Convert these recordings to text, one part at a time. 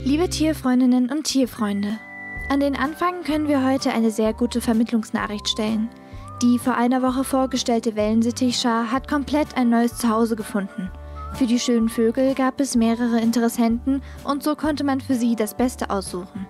Liebe Tierfreundinnen und Tierfreunde, an den Anfang können wir heute eine sehr gute Vermittlungsnachricht stellen. Die vor einer Woche vorgestellte Wellensittichschar hat komplett ein neues Zuhause gefunden. Für die schönen Vögel gab es mehrere Interessenten und so konnte man für sie das Beste aussuchen.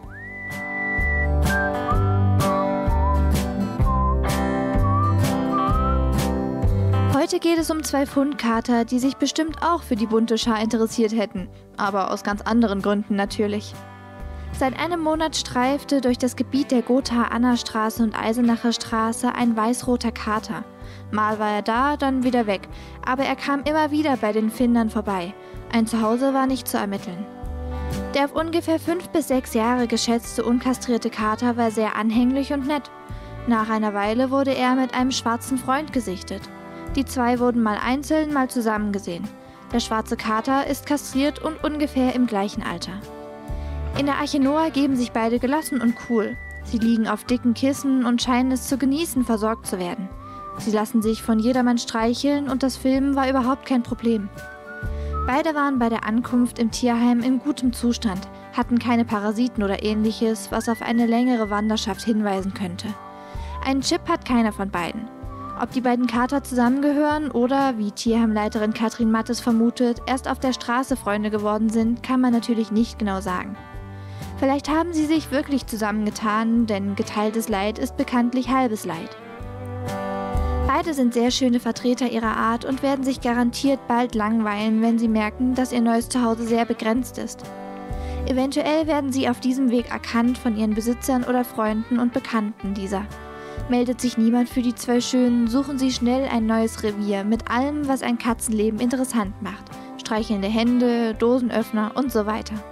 Heute geht es um 2 Fundkater, die sich bestimmt auch für die bunte Schar interessiert hätten, aber aus ganz anderen Gründen natürlich. Seit einem Monat streifte durch das Gebiet der Gotha-Anna-Straße und Eisenacher Straße ein weiß-roter Kater. Mal war er da, dann wieder weg, aber er kam immer wieder bei den Findern vorbei. Ein Zuhause war nicht zu ermitteln. Der auf ungefähr 5 bis 6 Jahre geschätzte unkastrierte Kater war sehr anhänglich und nett. Nach einer Weile wurde er mit einem schwarzen Freund gesichtet. Die 2 wurden mal einzeln, mal zusammen gesehen. Der schwarze Kater ist kastriert und ungefähr im gleichen Alter. In der Arche Noah geben sich beide gelassen und cool. Sie liegen auf dicken Kissen und scheinen es zu genießen, versorgt zu werden. Sie lassen sich von jedermann streicheln und das Filmen war überhaupt kein Problem. Beide waren bei der Ankunft im Tierheim in gutem Zustand, hatten keine Parasiten oder ähnliches, was auf eine längere Wanderschaft hinweisen könnte. Einen Chip hat keiner von beiden. Ob die beiden Kater zusammengehören oder, wie Tierheimleiterin Katrin Mattes vermutet, erst auf der Straße Freunde geworden sind, kann man natürlich nicht genau sagen. Vielleicht haben sie sich wirklich zusammengetan, denn geteiltes Leid ist bekanntlich halbes Leid. Beide sind sehr schöne Vertreter ihrer Art und werden sich garantiert bald langweilen, wenn sie merken, dass ihr neues Zuhause sehr begrenzt ist. Eventuell werden sie auf diesem Weg erkannt von ihren Besitzern oder Freunden und Bekannten dieser. Meldet sich niemand für die 2 Schönen, suchen sie schnell ein neues Revier mit allem, was ein Katzenleben interessant macht. Streichelnde Hände, Dosenöffner und so weiter.